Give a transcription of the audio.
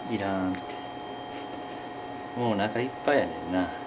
いらんって。もうお腹いっぱいやねんな。